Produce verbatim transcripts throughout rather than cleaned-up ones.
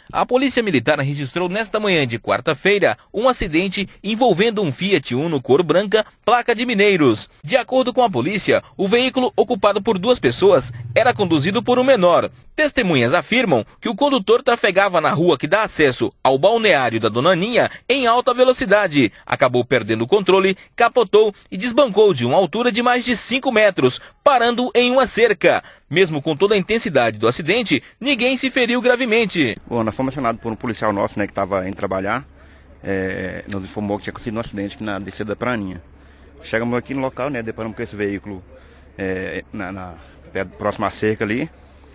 A Polícia Militar registrou nesta manhã de quarta-feira um acidente envolvendo um Fiat Uno cor branca, placa de Mineiros. De acordo com a polícia, o veículo ocupado por duas pessoas era conduzido por um menor. Testemunhas afirmam que o condutor trafegava na rua que dá acesso ao balneário da Dona Aninha em alta velocidade. Acabou perdendo o controle, capotou e desbancou de uma altura de mais de cinco metros, parando em uma cerca. Mesmo com toda a intensidade do acidente, ninguém se feriu gravemente. Bom, nós fomos acionados por um policial nosso, né, que estava indo trabalhar. É, nos informou que tinha acontecido um acidente aqui na descida da Praninha. Chegamos aqui no local, né, deparamos com esse veículo é, na, na, próximo à cerca ali.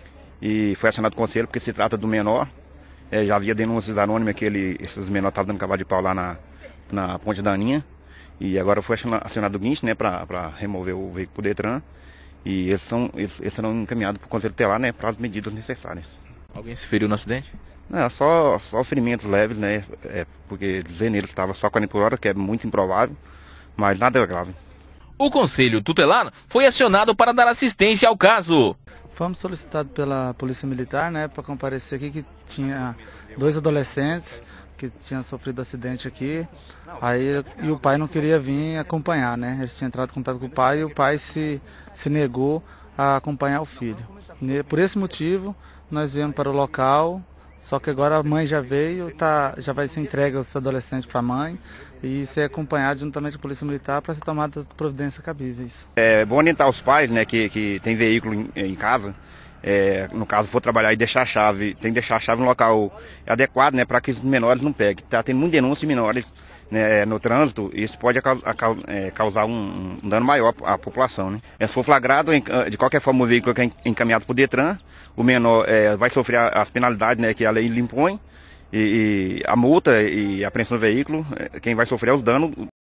E foi acionado o conselho porque se trata do menor. É, já havia denúncias anônimas que ele, esses menores estavam dando cavalo de pau lá na, na ponte da Aninha. E agora foi acionado o guincho, né, para remover o veículo por Detran. E eles, são, eles, eles serão encaminhados para o conselho tutelar, né, para as medidas necessárias. Alguém se feriu no acidente? Não, só, só ferimentos leves, né, é, porque dizer nele estava só quarenta por hora, que é muito improvável, mas nada grave. O conselho tutelar foi acionado para dar assistência ao caso. Fomos solicitados pela Polícia Militar, né, para comparecer aqui, que tinha dois adolescentes que tinham sofrido acidente aqui, aí, e o pai não queria vir acompanhar, né, eles tinham entrado em contato com o pai e o pai se, se negou a acompanhar o filho. Por esse motivo, nós viemos para o local, só que agora a mãe já veio, tá, já vai ser entregue os adolescentes para a mãe e ser acompanhado juntamente com a Polícia Militar para ser tomada as providências cabíveis. É bom orientar os pais, né, que, que tem veículo em, em casa, é, no caso for trabalhar e deixar a chave, tem que deixar a chave no local adequado, né, para que os menores não peguem. Tá tendo muita denúncia de menores, né, no trânsito, e isso pode causar um, um dano maior à população, né. Se for flagrado, de qualquer forma o veículo é encaminhado por Detran, o menor é, vai sofrer as penalidades, né, que a lei lhe impõe, e, e a multa e a apreensão do veículo, quem vai sofrer é os danos